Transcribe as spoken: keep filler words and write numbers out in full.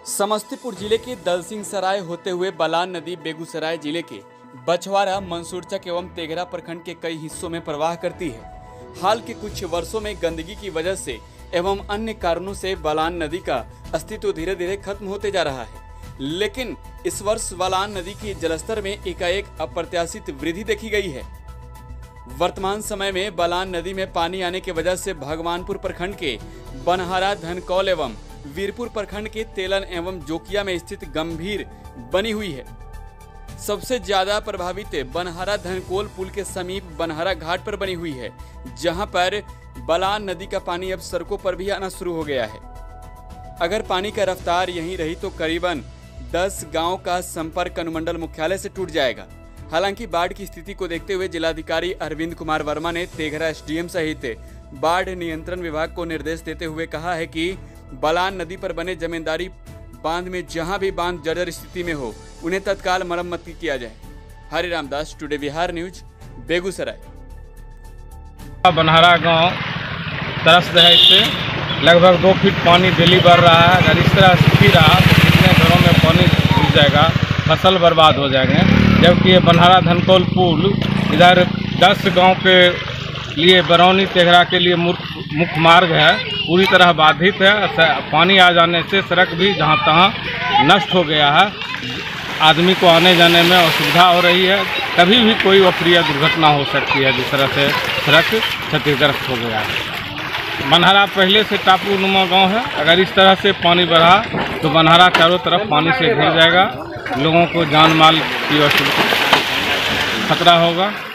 समस्तीपुर जिले के दलसिंह सराय होते हुए बलान नदी बेगूसराय जिले के बछवाड़ा, मंसूरचक एवं तेघरा प्रखंड के कई हिस्सों में प्रवाह करती है। हाल के कुछ वर्षों में गंदगी की वजह से एवं अन्य कारणों से बलान नदी का अस्तित्व धीरे धीरे खत्म होते जा रहा है, लेकिन इस वर्ष बलान नदी के जलस्तर में एकाएक अप्रत्याशित वृद्धि देखी गई है। वर्तमान समय में बलान नदी में पानी आने की वजह से भगवानपुर प्रखंड के बनहारा, धनकौल एवं वीरपुर प्रखंड के तेलन एवं जोकिया में स्थित गंभीर बनी हुई है। सबसे ज्यादा प्रभावित बनहारा धनकौल पुल के समीप बनहारा घाट पर बनी हुई है, जहां पर बलान नदी का पानी अब सड़कों पर भी आना शुरू हो गया है। अगर पानी का रफ्तार यहीं रही तो करीबन दस गांव का संपर्क अनुमंडल मुख्यालय से टूट जाएगा। हालांकि बाढ़ की स्थिति को देखते हुए जिलाधिकारी अरविंद कुमार वर्मा ने तेघरा एसडीएम सहित बाढ़ नियंत्रण विभाग को निर्देश देते हुए कहा है कि बलान नदी पर बने जमींदारी बांध में जहां भी बांध जर्जर स्थिति में हो, उन्हें तत्काल मरम्मत किया जाए। Hari Ramdas, today Bihar news, Begusarai. बनहारा गांव तरस है, इससे लगभग दो फीट पानी डेली बढ़ रहा है। अगर इस तरह स्थिति रहा तो कितने घरों में पानी घुस जाएगा, फसल बर्बाद हो जाएंगे। जबकि ये बनहारा धनकौल पुल इधर दस गांव के लिए बरौनी तेघरा के लिए मुख्य मार्ग है, पूरी तरह बाधित है। पानी आ जाने से सड़क भी जहां तहां नष्ट हो गया है। आदमी को आने जाने में असुविधा हो रही है। कभी भी कोई अप्रिय दुर्घटना हो सकती है जिस तरह से सड़क क्षतिग्रस्त हो गया है। बनहारा पहले से टापू नुमा गाँव है। अगर इस तरह से पानी बढ़ा तो बनहारा चारों तरफ पानी से घिर जाएगा। लोगों को जान माल की खतरा होगा।